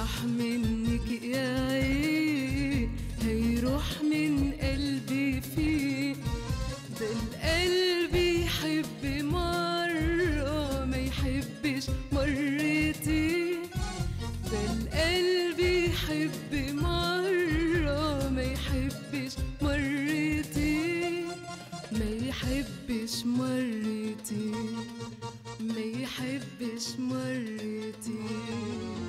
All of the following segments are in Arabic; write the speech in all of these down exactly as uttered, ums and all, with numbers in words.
راح منك يا عين هيروح من قلبي فيه. ده القلب يحب مرة ما يحبش مرتين. ده القلب يحب مرة ما يحبش مرتين. ما يحبش مرتين ما يحبش مرتين.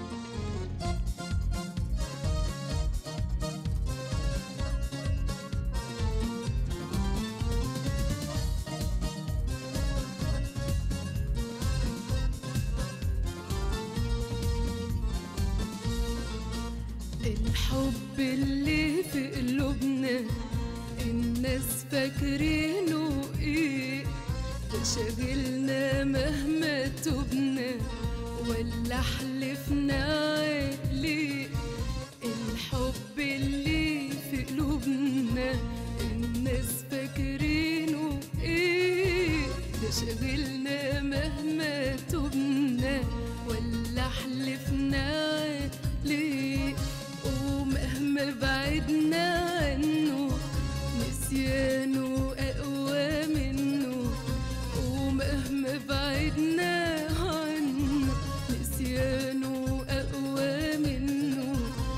الحب اللي في قلوبنا الناس فاكرينه ايه؟ ده شاغلنا مهما تبنا ولا حلفنا عليه. الحب اللي في قلوبنا الناس فاكرينه ايه؟ ده شاغلنا مهما تبنا ولا حلفنا عليه. ومهما بعدنا عنه نسيانه أقوى منه. ومهما بعدنا عنه نسيانه أقوى منه.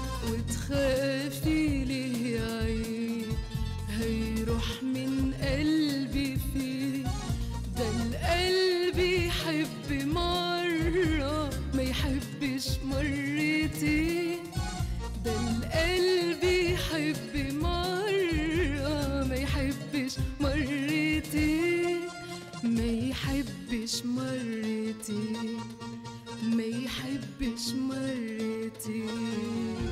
وتخافي ليه يا عين هيروح من قلبي فيه. ده القلب يحب مرة ما يحبش مرتين. ده القلب يحب مرة ما يحبش مرتين. ما يحبش مرتين ما يحبش مرتين.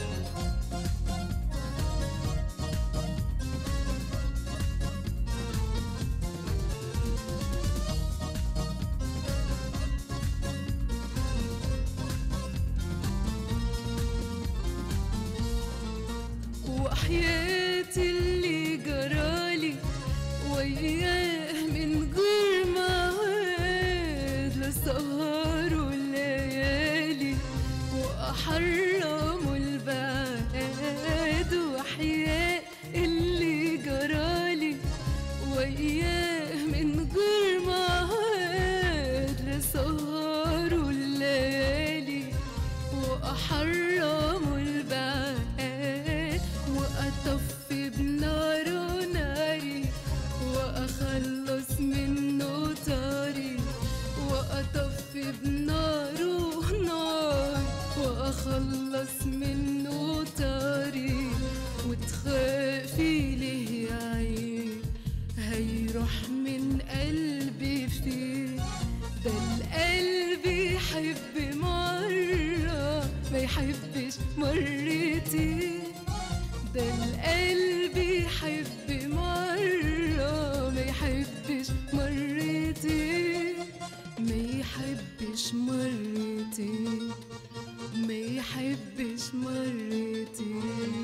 وحياتي اللي جرالي وياه من غير موعد لسهروا الليالي وأحرموا البعاد. وحياة اللي جرالي وياه من غير موعد لسهروا الليالي وأحرموا البعاد. وأطفي بناره ناري وأخلص منه طاري. وأطفي بناره نار وأخلص منه طاري. وتخافي ليه يا عين هيروح من قلبي فيه. ده القلب يحب مرة ما يحبش مرتين. ده القلب يحب مرة ما يحبش مرتين. ما يحبش مرتين ما يحبش مرتين.